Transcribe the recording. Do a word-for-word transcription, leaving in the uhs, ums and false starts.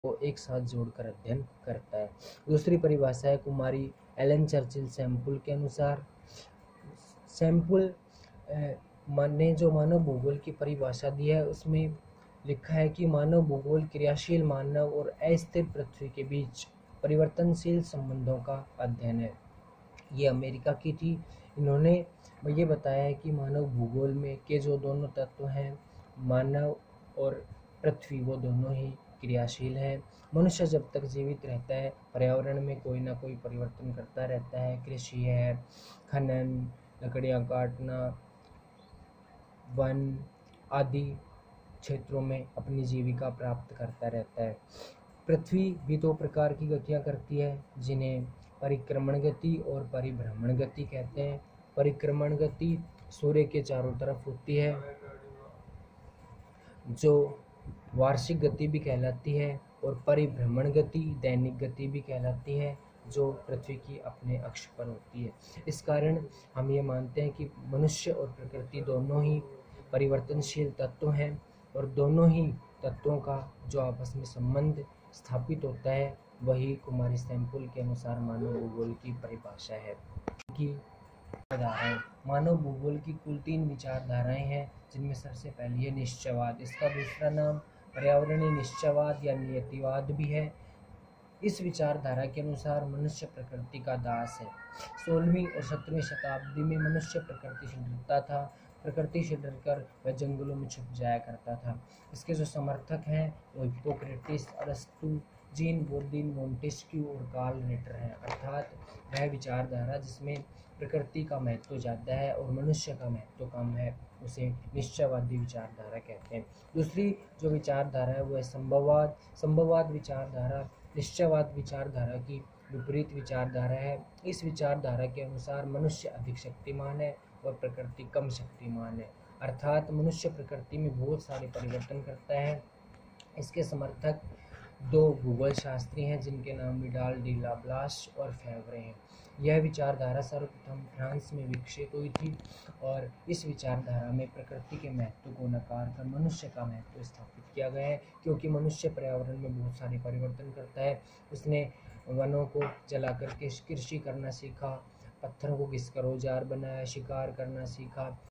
को एक साथ जोड़कर अध्ययन करता है। दूसरी परिभाषा है कुमारी एलन चर्चिल सैम्पुल के अनुसार। सैम्पुल ने जो मानव भूगोल की परिभाषा दी है उसमें लिखा है कि मानव भूगोल क्रियाशील मानव और अस्थिर पृथ्वी के बीच परिवर्तनशील संबंधों का अध्ययन है। ये अमेरिका की थी। इन्होंने ये बताया है कि मानव भूगोल में के जो दोनों तत्व हैं, मानव और पृथ्वी, वो दोनों ही क्रियाशील है। मनुष्य जब तक जीवित रहता है पर्यावरण में कोई ना कोई परिवर्तन करता रहता है। कृषि है, खनन, लकड़ियाँ काटना, वन आदि क्षेत्रों में अपनी जीविका प्राप्त करता रहता है। पृथ्वी भी दो प्रकार की गतियाँ करती है जिन्हें परिक्रमण गति और परिभ्रमण गति कहते हैं। परिक्रमण गति सूर्य के चारों तरफ होती है जो वार्षिक गति भी कहलाती है, और परिभ्रमण गति दैनिक गति भी कहलाती है जो पृथ्वी की अपने अक्ष पर होती है। इस कारण हम ये मानते हैं कि मनुष्य और प्रकृति दोनों ही परिवर्तनशील तत्व हैं और दोनों ही तत्वों का जो आपस में संबंध स्थापित होता है वही कुमारी सैम्पुल के अनुसार मानव भूगोल की परिभाषा है। कि विचारधाराएं, मानव भूगोल की कुल तीन विचारधाराएं हैं जिनमें सबसे पहली है निश्चयवाद। इसका दूसरा नाम पर्यावरणीय निश्चयवाद या नियतिवाद भी है। इस विचारधारा के अनुसार मनुष्य प्रकृति का दास है। सोलहवीं और सत्रहवीं शताब्दी में मनुष्य प्रकृति से डरता था। प्रकृति से डरकर वह जंगलों में छुप जाया करता था। इसके जो समर्थक हैं वो हिप्पोक्रेटिस, अरस्तु, जीन बोर्डिन, मोंटेस्क्यू और कार्ल रिटर हैं। अर्थात वह विचारधारा जिसमें प्रकृति का महत्व ज़्यादा है और मनुष्य का महत्व कम है उसे निश्चयवादी विचारधारा कहते हैं। दूसरी जो विचारधारा है वो है संभववाद। संभववाद विचारधारा निश्चयवाद विचारधारा की विपरीत विचारधारा है। इस विचारधारा के अनुसार मनुष्य अधिक शक्तिमान है और प्रकृति कम शक्तिमान है। अर्थात मनुष्य प्रकृति में बहुत सारे परिवर्तन करता है। इसके समर्थक दो भूगोल शास्त्री हैं जिनके नाम विडाल डी लाप्लास और फेवरे हैं। यह विचारधारा सर्वप्रथम फ्रांस में विकसित हुई थी और इस विचारधारा में प्रकृति के महत्व को नकार कर मनुष्य का महत्व स्थापित किया गया है, क्योंकि मनुष्य पर्यावरण में बहुत सारे परिवर्तन करता है। उसने वनों को जलाकर के कृषि करना सीखा, पत्थरों को घिसकर औजार बनाया, शिकार करना सीखा,